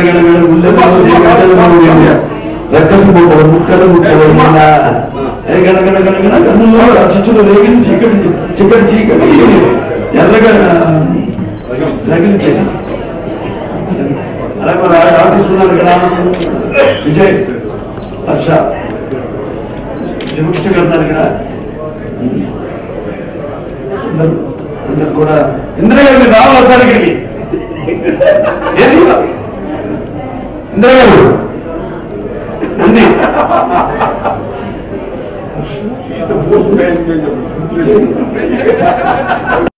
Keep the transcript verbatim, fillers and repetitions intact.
గణ గణ గుండె రక్కసు ముట్టలు ముక్కలు ముట్టలు గణ గణ గణ గణ కన్నుల్లో చిచ్చులు రేగిన చీకటి చిక్కటి చీకటి ఎర్రగా రగిలించేది. అలాగే మరి ఆర్టిస్ట్ ఉన్నారు కదా, విజయ్ హర్ష శివకృష్ణ గారు ఉన్నారు ఇక్కడ, అందరూ అందరు కూడా. ఇందిరా గారు మీరు రావాలి సార్ ఇక్కడికి. ఏది ఇందిరా గారు ఉంది